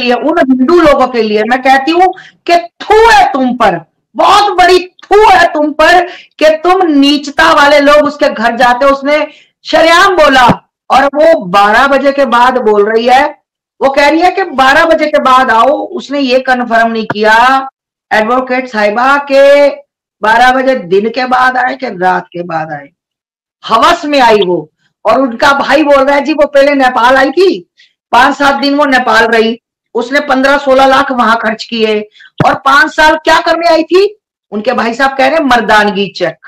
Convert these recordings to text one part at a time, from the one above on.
लिए, उन हिंदू लोगों के लिए मैं कहती हूं कि थू है तुम पर, बहुत बड़ी थू है तुम पर कि तुम नीचता वाले लोग उसके घर जाते हो। उसने शरेआम बोला, और वो 12 बजे के बाद बोल रही है, वो कह रही है कि 12 बजे के बाद आओ। उसने ये कन्फर्म नहीं किया एडवोकेट साहिबा के 12 बजे दिन के बाद आए कि रात के बाद आए। हवस में आई वो, और उनका भाई बोल रहा है जी वो पहले नेपाल आई थी, 5-7 दिन वो नेपाल रही, उसने 15-16 लाख वहां खर्च किए, और 5 साल क्या करने आई थी? उनके भाई साहब कह रहे हैं मर्दानगी चेक,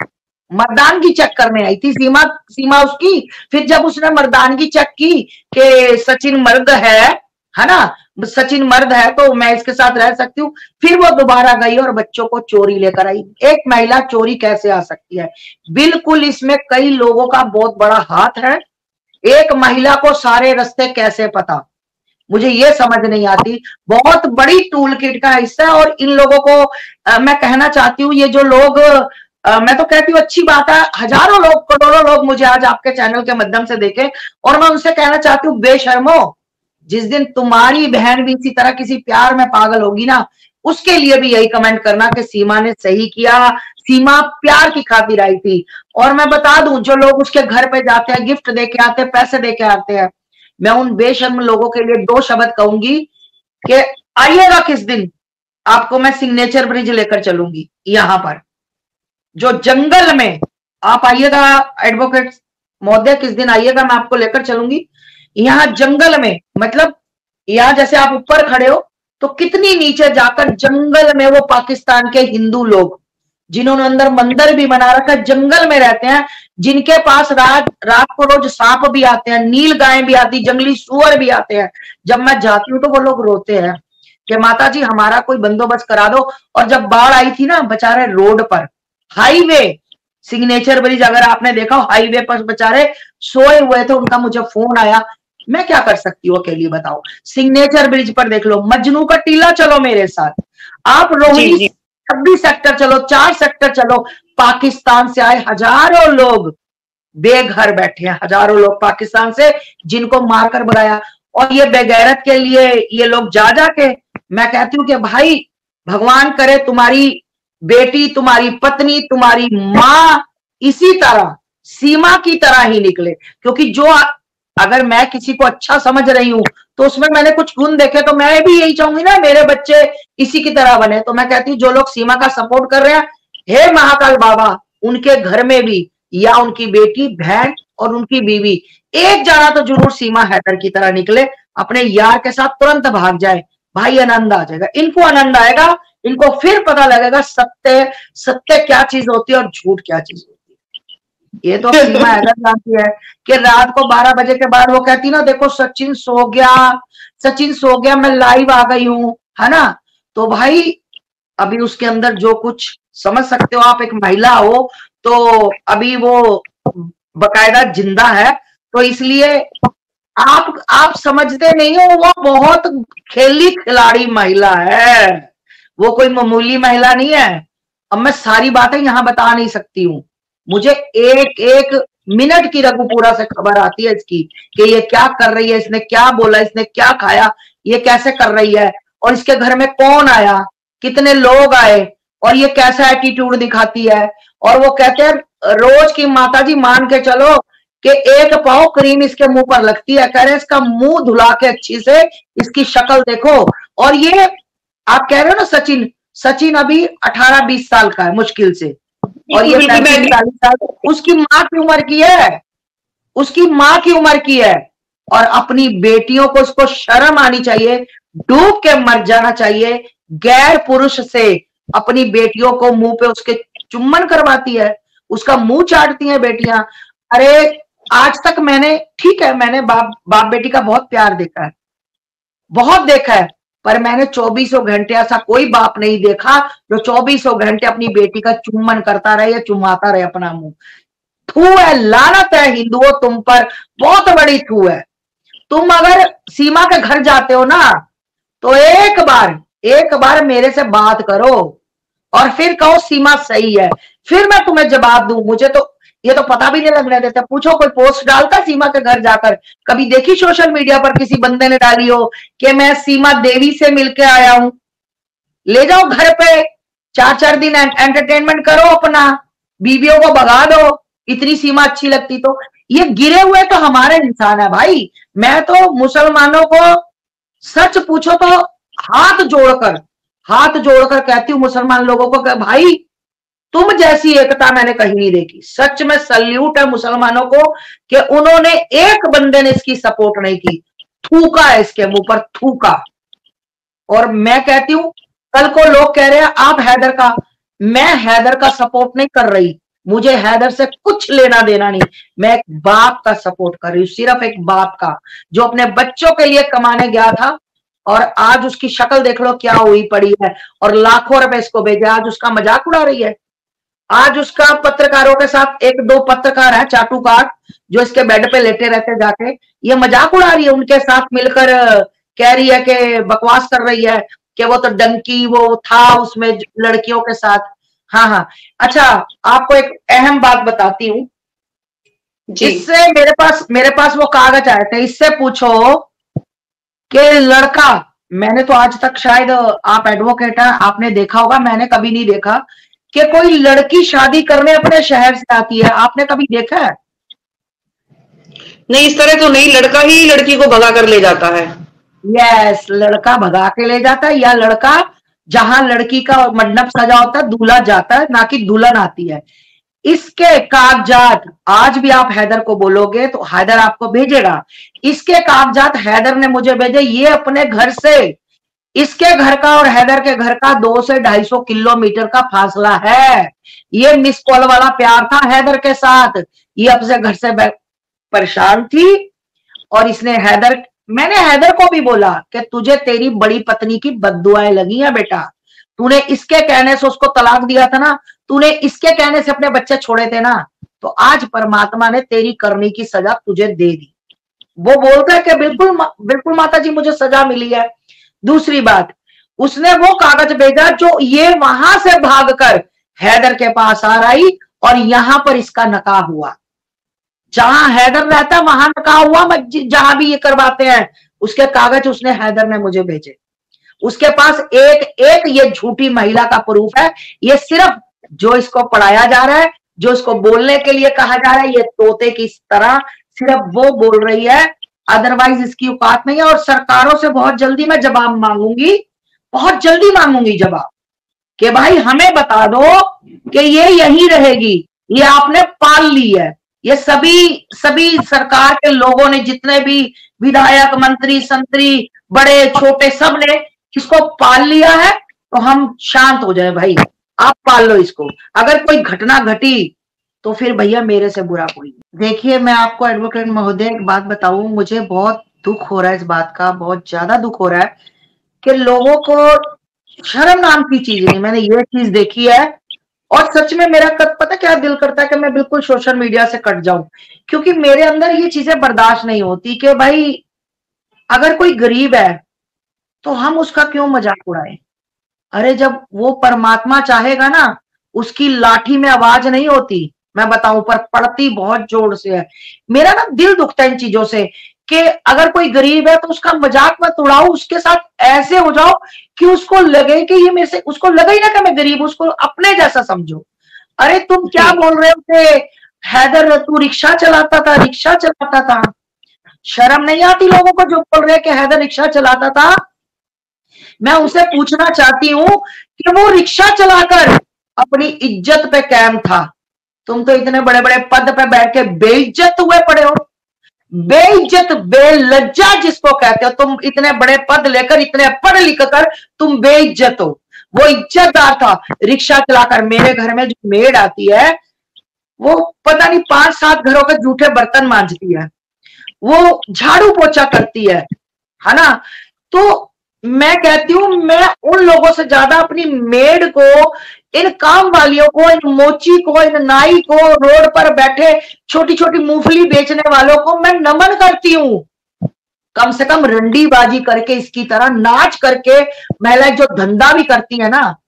मर्दानगी चेक करने आई थी सीमा उसकी। फिर जब उसने मर्दानगी चेक की कि सचिन मर्द है ना, सचिन मर्द है तो मैं इसके साथ रह सकती हूँ, फिर वो दोबारा गई और बच्चों को चोरी लेकर आई। एक महिला चोरी कैसे आ सकती है? बिल्कुल इसमें कई लोगों का बहुत बड़ा हाथ है। एक महिला को सारे रास्ते कैसे पता, मुझे ये समझ नहीं आती। बहुत बड़ी टूल किट का हिस्सा है। और इन लोगों को मैं कहना चाहती हूँ, ये जो लोग मैं तो कहती हूँ अच्छी बात है, हजारों लोग करोड़ों लोग मुझे आज आपके चैनल के माध्यम से देखें, और मैं उनसे कहना चाहती हूँ बेशर्मो, जिस दिन तुम्हारी बहन भी इसी तरह किसी प्यार में पागल होगी ना, उसके लिए भी यही कमेंट करना कि सीमा ने सही किया, सीमा प्यार की खातिर आई थी। और मैं बता दूं, जो लोग उसके घर पे जाते हैं, गिफ्ट देके आते हैं, पैसे देके आते हैं, मैं उन बेशर्म लोगों के लिए 2 शब्द कहूंगी कि आइएगा किस दिन, आपको मैं सिग्नेचर ब्रिज लेकर चलूंगी। यहां पर जो जंगल में आप आइएगा एडवोकेट महोदय, किस दिन आइएगा, मैं आपको लेकर चलूंगी। यहां जंगल में, मतलब यहां जैसे आप ऊपर खड़े हो तो कितनी नीचे जाकर जंगल में वो पाकिस्तान के हिंदू लोग, जिन्होंने अंदर मंदिर भी बना रखा है, जंगल में रहते हैं, जिनके पास रात को रोज सांप भी आते हैं, नील गायें भी आती, जंगली सुअर भी आते हैं। जब मैं जाती हूँ तो वो लोग रोते हैं कि माता जी हमारा कोई बंदोबस्त करा दो। और जब बाढ़ आई थी ना, बेचारे रोड पर, हाईवे, सिग्नेचर ब्रिज अगर आपने देखा, हाईवे पर बेचारे सोए हुए थे, उनका मुझे फोन आया। मैं क्या कर सकती हूँ अकेली, बताओ। सिग्नेचर ब्रिज पर देख लो, मजनू का टीला चलो मेरे साथ, आप रोहिणी 26 सेक्टर चलो, 4 सेक्टर चलो, पाकिस्तान से आए हजारों लोग बेघर बैठे हैं, हजारों लोग पाकिस्तान से, जिनको मारकर भगाया। और ये बेगैरत के लिए ये लोग जा जाके, मैं कहती हूँ कि भाई भगवान करे तुम्हारी बेटी, तुम्हारी पत्नी, तुम्हारी माँ इसी तरह सीमा की तरह ही निकले। क्योंकि जो अगर मैं किसी को अच्छा समझ रही हूं तो उसमें मैंने कुछ गुण देखे, तो मैं भी यही चाहूंगी ना मेरे बच्चे इसी की तरह बने। तो मैं कहती हूँ जो लोग सीमा का सपोर्ट कर रहे हैं, हे महाकाल बाबा, उनके घर में भी या उनकी बेटी, बहन और उनकी बीवी, एक जाना तो जरूर सीमा हैदर की तरह निकले, अपने यार के साथ तुरंत भाग जाए। भाई आनंद आ जाएगा, इनको आनंद आएगा, इनको फिर पता लगेगा सत्य क्या चीज होती है और झूठ क्या चीज होती है। ये तो सीमा हैदर जानती है कि रात को 12 बजे के बाद वो कहती ना, देखो सचिन सो गया, मैं लाइव आ गई हूं, है ना। तो भाई अभी उसके अंदर जो कुछ समझ सकते हो आप, एक महिला हो तो अभी वो बकायदा जिंदा है, तो इसलिए आप समझते नहीं हो, वो बहुत खेली खिलाड़ी महिला है, वो कोई मामूली महिला नहीं है। अब मैं सारी बातें यहां बता नहीं सकती हूँ, मुझे एक एक मिनट की रघुपुरा से खबर आती है इसकी कि ये क्या कर रही है, इसने क्या बोला, इसने क्या खाया, ये कैसे कर रही है, और इसके घर में कौन आया, कितने लोग आए, और ये कैसा एटीट्यूड दिखाती है। और वो कहते हैं रोज की माता जी मान के चलो कि 1 पाव क्रीम इसके मुंह पर लगती है, कह रहे हैं इसका मुंह धुला के अच्छी से इसकी शक्ल देखो। और ये आप कह रहे हो ना सचिन अभी 18-20 साल का है मुश्किल से, और ये 35-40 साल उसकी माँ की उम्र की है, उसकी माँ की उम्र की है। और अपनी बेटियों को उसको शर्म आनी चाहिए, डूब के मर जाना चाहिए। गैर पुरुष से अपनी बेटियों को मुंह पे उसके चुम्बन करवाती है, उसका मुंह चाटती हैं बेटियां। अरे आज तक मैंने, ठीक है मैंने बाप बेटी का बहुत प्यार देखा है, बहुत देखा है, पर मैंने 24 घंटे ऐसा कोई बाप नहीं देखा जो 24 घंटे अपनी बेटी का चुम्बन करता रहे या चुमाता रहे अपना मुंह। थू है, लानत है हिंदुओं तुम पर, बहुत बड़ी थू है। तुम अगर सीमा के घर जाते हो ना, तो एक बार मेरे से बात करो और फिर कहो सीमा सही है, फिर मैं तुम्हें जवाब दूं। मुझे तो ये तो पता भी नहीं लगने देते। पूछो कोई पोस्ट डालता सीमा के घर जाकर, कभी देखी सोशल मीडिया पर किसी बंदे ने डाली हो कि मैं सीमा देवी से मिलके आया हूं? ले जाओ घर पे, 4-4 दिन एंटरटेनमेंट करो अपना, बीवियों को भगा दो, इतनी सीमा अच्छी लगती तो। ये गिरे हुए तो हमारे इंसान है भाई। मैं तो मुसलमानों को सच पूछो तो हाथ जोड़कर कहती हूँ मुसलमान लोगों को कि भाई तुम जैसी एकता मैंने कहीं नहीं देखी। सच में सल्यूट है मुसलमानों को कि उन्होंने, एक बंदे ने इसकी सपोर्ट नहीं की, थूका है इसके मुंह पर, थूका। और मैं कहती हूं, कल को लोग कह रहे हैं आप हैदर का, मैं हैदर का सपोर्ट नहीं कर रही, मुझे हैदर से कुछ लेना देना नहीं। मैं एक बाप का सपोर्ट कर रही हूं, सिर्फ एक बाप का, जो अपने बच्चों के लिए कमाने गया था और आज उसकी शक्ल देख लो क्या हुई पड़ी है, और लाखों रुपए इसको भेजे, आज उसका मजाक उड़ा रही है। आज उसका पत्रकारों के साथ, 1-2 पत्रकार है चाटुकार जो इसके बेड पे लेटे रहते जाके, ये मजाक उड़ा रही है, उनके साथ मिलकर कह रही है कि बकवास कर रही है कि वो तो डंकी वो था उसमें लड़कियों के साथ। हाँ। अच्छा, आपको एक अहम बात बताती हूँ, इससे मेरे पास वो कागज आए थे, इससे पूछो कि लड़का, मैंने तो आज तक, शायद आप एडवोकेट हैं, आपने देखा होगा, मैंने कभी नहीं देखा कि कोई लड़की शादी करने अपने शहर से आती है। आपने कभी देखा है? नहीं, इस तरह तो नहीं, लड़का ही लड़की को भगा कर ले जाता है। यस, लड़का भगा के ले जाता है, या लड़का जहां लड़की का मंडप सजा होता है दूल्हा जाता है, ना कि दुल्हन आती है। इसके कागजात आज भी आप हैदर को बोलोगे तो हैदर आपको भेजेगा। इसके कागजात हैदर ने मुझे भेजे, ये अपने घर से, इसके घर का और हैदर के घर का 200 से 250 किलोमीटर का फासला है। ये मिस कॉल वाला प्यार था हैदर के साथ, ये अपने घर से परेशान थी और इसने मैंने हैदर को भी बोला कि तुझे तेरी बड़ी पत्नी की बद्दुआएं लगी है बेटा, तूने इसके कहने से उसको तलाक दिया था ना, तूने इसके कहने से अपने बच्चे छोड़े थे ना, तो आज परमात्मा ने तेरी करनी की सजा तुझे दे दी। वो बोलता है कि बिल्कुल माता जी मुझे सजा मिली है। दूसरी बात, उसने वो कागज भेजा जो ये वहां से भागकर हैदर के पास आ रही और यहां पर इसका निकाह हुआ। जहां हैदर रहता वहां निकाह हुआ, जहां भी ये करवाते हैं, उसके कागज उसने, हैदर ने मुझे भेजे। उसके पास एक ये झूठी महिला का प्रूफ है। ये सिर्फ जो इसको पढ़ाया जा रहा है, जो इसको बोलने के लिए कहा जा रहा है, ये तोते की तरह सिर्फ वो बोल रही है, अदरवाइज इसकी औकात नहीं है। और सरकारों से बहुत जल्दी मैं जवाब मांगूंगी, बहुत जल्दी मांगूंगी जवाब, कि भाई हमें बता दो कि ये यहीं रहेगी, ये आपने पाल ली है। ये सभी सरकार के लोगों ने, जितने भी विधायक, मंत्री, संतरी, बड़े छोटे, सब ने इसको पाल लिया है, तो हम शांत हो जाए भाई, आप पाल लो इसको। अगर कोई घटना घटी तो फिर भैया मेरे से बुरा कोई। देखिए, मैं आपको एडवोकेट महोदय एक बात बताऊं, मुझे बहुत दुख हो रहा है इस बात का, बहुत ज्यादा दुख हो रहा है कि लोगों को शर्म नाम की चीज नहीं। मैंने ये चीज देखी है और सच में मेरा पता क्या दिल करता है कि मैं बिल्कुल सोशल मीडिया से कट जाऊं, क्योंकि मेरे अंदर ये चीजें बर्दाश्त नहीं होती कि भाई अगर कोई गरीब है तो हम उसका क्यों मजाक उड़ाएं। अरे जब वो परमात्मा चाहेगा ना, उसकी लाठी में आवाज नहीं होती, मैं बताऊं, पर पड़ती बहुत जोर से है। मेरा ना दिल दुखता है इन चीजों से कि अगर कोई गरीब है तो उसका मजाक मत उड़ाओ, उसके साथ ऐसे हो जाओ कि उसको लगे कि ये मेरे से, उसको लगे ही ना कि मैं गरीब, उसको अपने जैसा समझो। अरे तुम क्या बोल रहे हो कि हैदर तू रिक्शा चलाता था? शर्म नहीं आती लोगों को जो बोल रहे हैं कि हैदर रिक्शा चलाता था? मैं उनसे पूछना चाहती हूँ कि वो रिक्शा चलाकर अपनी इज्जत पे कायम था। तुम तो इतने बड़े बड़े पद पे बैठ के बेइज्जत हुए पड़े हो, बेइज्जत, बेलज्जा जिसको कहते हो। तुम इतने बड़े पद लेकर, इतने पढ़ लिख कर तुम बेइज्जत हो। वो इज्जतदार था, रिक्शा चलाकर। मेरे घर में जो मेड आती है वो पता नहीं 5-7 घरों के जूठे बर्तन मांजती है, वो झाड़ू पोछा करती है ना। तो मैं कहती हूँ, मैं उन लोगों से ज्यादा अपनी मेड को, इन काम वालियों को, इन मोची को, इन नाई को, रोड पर बैठे छोटी छोटी मूंगफली बेचने वालों को मैं नमन करती हूँ। कम से कम रंडीबाजी करके, इसकी तरह नाच करके महिलाएं जो धंधा भी करती है ना,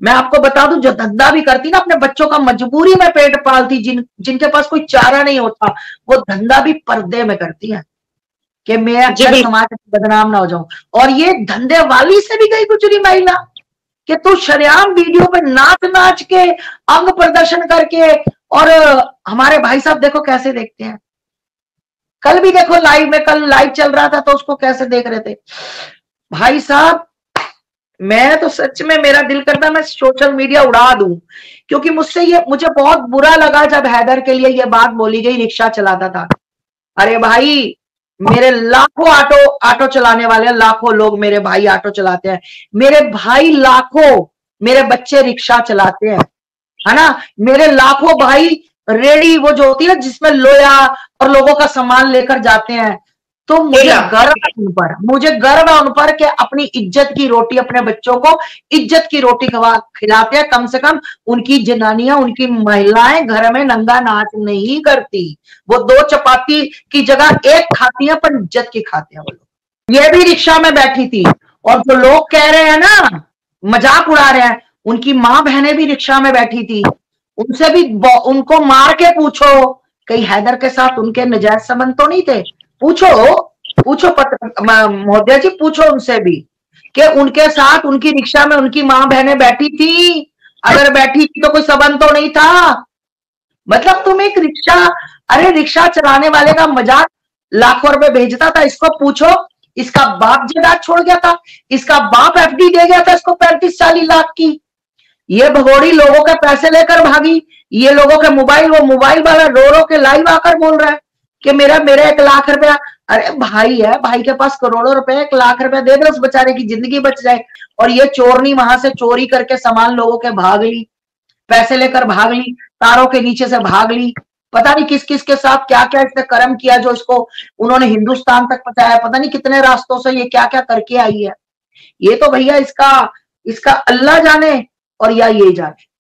मैं आपको बता दूं, जो धंधा भी करती ना, अपने बच्चों का मजबूरी में पेट पालती, जिनके पास कोई चारा नहीं होता, वो धंधा भी पर्दे में करती है कि मैं अक्सर समाज में बदनाम ना हो जाऊं। और ये धंधे वाली से भी गई गुजरी महिला कि तू शरेआम वीडियो पे नाच नाच के, अंग प्रदर्शन करके, और हमारे भाई साहब देखो कैसे देखते हैं। कल भी देखो लाइव में, कल लाइव चल रहा था तो उसको कैसे देख रहे थे भाई साहब। मैं तो सच में, मेरा दिल करता मैं सोशल मीडिया उड़ा दूं, क्योंकि मुझे बहुत बुरा लगा जब हैदर के लिए ये बात बोली गई, रिक्शा चलाता था। अरे भाई, मेरे लाखों ऑटो चलाने वाले, लाखों लोग मेरे भाई ऑटो चलाते हैं, मेरे भाई लाखों, मेरे बच्चे रिक्शा चलाते हैं, है ना। मेरे लाखों भाई रेडी, वो जो होती है जिसमें लोया और लोगों का सामान लेकर जाते हैं। तो मुझे गर्व है उन पर, मुझे गर्व है उन पर कि अपनी इज्जत की रोटी, अपने बच्चों को इज्जत की रोटी खिलाते हैं। कम से कम उनकी जनानियां, उनकी महिलाएं घर में नंगा नाच नहीं करती। वो 2 चपाती की जगह 1 खाती है, पर इज्जत की खाते हैं वो लोग। ये भी रिक्शा में बैठी थी, और जो लोग कह रहे हैं ना, मजाक उड़ा रहे हैं, उनकी माँ बहनें भी रिक्शा में बैठी थी। उनसे भी, उनको मार के पूछो कहीं हैदर के साथ उनके नजायज संबंध तो नहीं थे। पूछो महोदय जी, पूछो उनसे भी कि उनके साथ, उनकी रिक्शा में उनकी माँ बहनें बैठी थी। अगर बैठी थी तो कोई संबंध तो नहीं था। मतलब तुम एक रिक्शा, अरे रिक्शा चलाने वाले का मजाक लाखों रुपए भेजता था। इसको पूछो, इसका बाप जायदाद छोड़ गया था, इसका बाप एफडी दे गया था इसको 35-40 लाख की। ये भगोड़ी लोगों के पैसे लेकर भागी, ये लोगों के मोबाइल, वो मोबाइल वाला रो रो के लाइव आकर बोल रहा है कि मेरा 1 लाख रुपया। अरे भाई है, भाई के पास करोड़ों रुपए, 1 लाख रुपया दे दे, उस बेचारे की जिंदगी बच जाए। और ये चोरनी वहां से चोरी करके सामान लोगों के भाग ली, पैसे लेकर भाग ली, तारों के नीचे से भाग ली। पता नहीं किस किस के साथ क्या क्या इसने कर्म किया जो इसको उन्होंने हिंदुस्तान तक पहुंचाया। पता नहीं कितने रास्तों से ये क्या क्या करके आई है। ये तो भैया इसका अल्लाह जाने और या ये जाने।